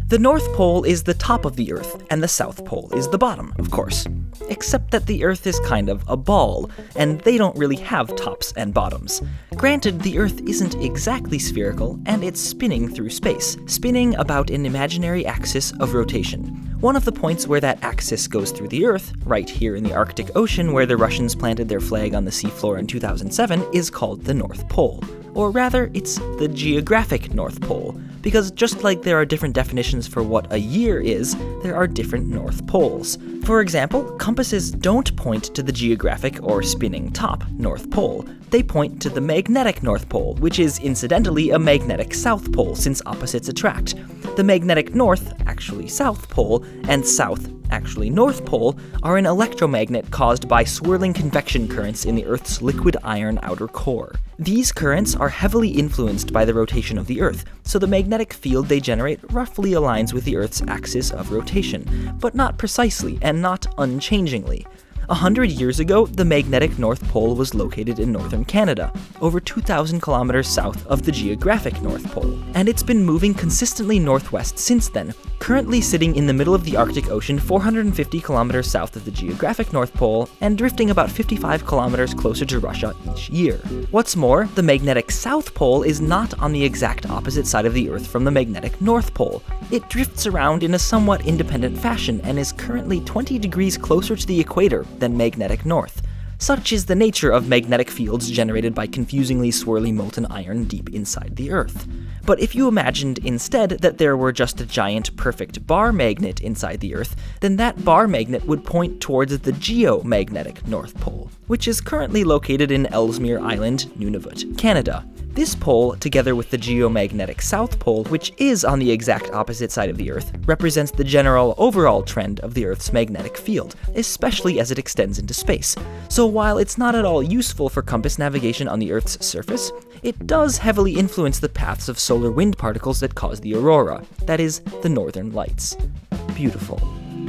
The North Pole is the top of the Earth, and the South Pole is the bottom, of course. Except that the Earth is kind of a ball, and they don't really have tops and bottoms. Granted, the Earth isn't exactly spherical, and it's spinning through space, spinning about an imaginary axis of rotation. One of the points where that axis goes through the Earth, right here in the Arctic Ocean where the Russians planted their flag on the seafloor in 2007, is called the North Pole. Or rather, it's the geographic North Pole, because just like there are different definitions for what a year is, there are different North Poles. For example, compasses don't point to the geographic or spinning top North Pole. They point to the magnetic North Pole, which is incidentally a magnetic South Pole since opposites attract. The magnetic North, actually South Pole, and South, actually North Pole, are an electromagnet caused by swirling convection currents in the Earth's liquid iron outer core. These currents are heavily influenced by the rotation of the Earth, so the magnetic field they generate roughly aligns with the Earth's axis of rotation, but not precisely and not unchangingly. 100 years ago, the magnetic North Pole was located in northern Canada, over 2,000 kilometers south of the geographic North Pole, and it's been moving consistently northwest since then, currently sitting in the middle of the Arctic Ocean 450 kilometers south of the geographic North Pole, and drifting about 55 kilometers closer to Russia each year. What's more, the magnetic South Pole is not on the exact opposite side of the Earth from the magnetic North Pole. It drifts around in a somewhat independent fashion and is currently 20 degrees closer to the equator than magnetic north. Such is the nature of magnetic fields generated by confusingly swirly molten iron deep inside the Earth. But if you imagined instead that there were just a giant perfect bar magnet inside the Earth, then that bar magnet would point towards the geomagnetic North Pole, which is currently located in Ellesmere Island, Nunavut, Canada. This pole, together with the geomagnetic South Pole, which is on the exact opposite side of the Earth, represents the general overall trend of the Earth's magnetic field, especially as it extends into space. So while it's not at all useful for compass navigation on the Earth's surface, it does heavily influence the paths of solar wind particles that cause the aurora, that is, the northern lights. Beautiful.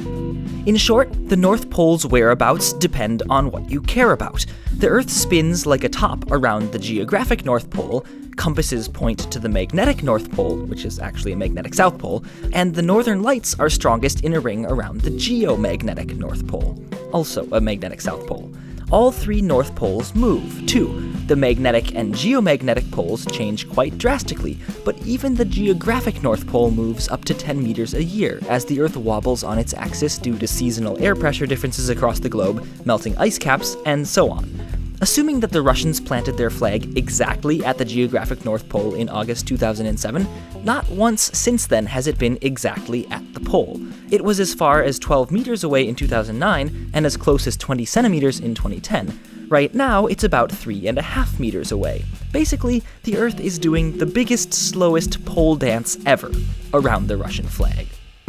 In short, the North Pole's whereabouts depend on what you care about. The Earth spins like a top around the geographic North Pole, compasses point to the magnetic North Pole, which is actually a magnetic South Pole, and the northern lights are strongest in a ring around the geomagnetic North Pole, also a magnetic South Pole. All three North Poles move, too. The magnetic and geomagnetic poles change quite drastically, but even the geographic North Pole moves up to 10 meters a year as the Earth wobbles on its axis due to seasonal air pressure differences across the globe, melting ice caps, and so on. Assuming that the Russians planted their flag exactly at the geographic North Pole in August 2007, not once since then has it been exactly at the pole. It was as far as 12 meters away in 2009 and as close as 20 centimeters in 2010. Right now, it's about 3.5 meters away. Basically, the Earth is doing the biggest, slowest pole dance ever around the Russian flag.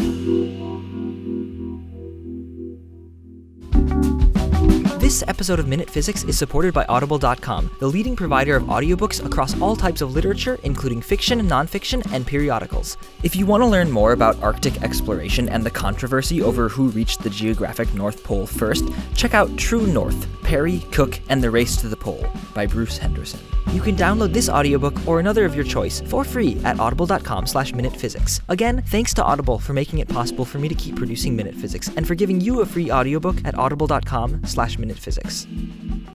This episode of Minute Physics is supported by Audible.com, the leading provider of audiobooks across all types of literature, including fiction, nonfiction, and periodicals. If you want to learn more about Arctic exploration and the controversy over who reached the geographic North Pole first, check out True North, Perry, Cook, and the Race to the Pole by Bruce Henderson. You can download this audiobook or another of your choice for free at audible.com/minutephysics. Again, thanks to Audible for making it possible for me to keep producing Minute Physics and for giving you a free audiobook at audible.com/minutephysics.